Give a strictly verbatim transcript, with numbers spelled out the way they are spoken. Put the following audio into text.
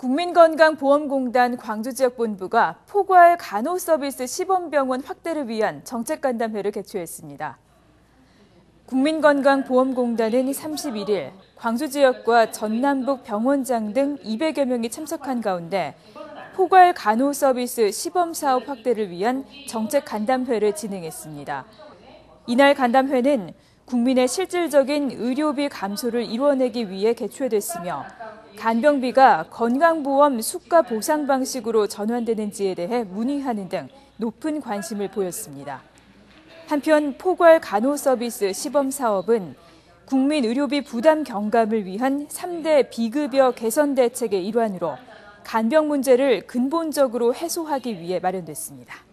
국민건강보험공단 광주지역본부가 포괄 간호서비스 시범병원 확대를 위한 정책간담회를 개최했습니다. 국민건강보험공단은 삼십일 일 광주지역과 전남북 병원장 등 이백여 명이 참석한 가운데 포괄 간호서비스 시범사업 확대를 위한 정책간담회를 진행했습니다. 이날 간담회는 국민의 실질적인 의료비 감소를 이뤄내기 위해 개최됐으며 간병비가 건강보험 수가 보상 방식으로 전환되는지에 대해 문의하는 등 높은 관심을 보였습니다. 한편 포괄 간호서비스 시범사업은 국민 의료비 부담 경감을 위한 삼 대 비급여 개선 대책의 일환으로 간병 문제를 근본적으로 해소하기 위해 마련됐습니다.